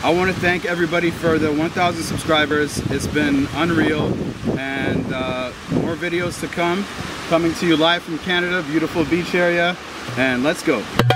I want to thank everybody for the 1,000 subscribers. It's been unreal, and more videos to come, coming to you live from Canada, beautiful beach area, and let's go.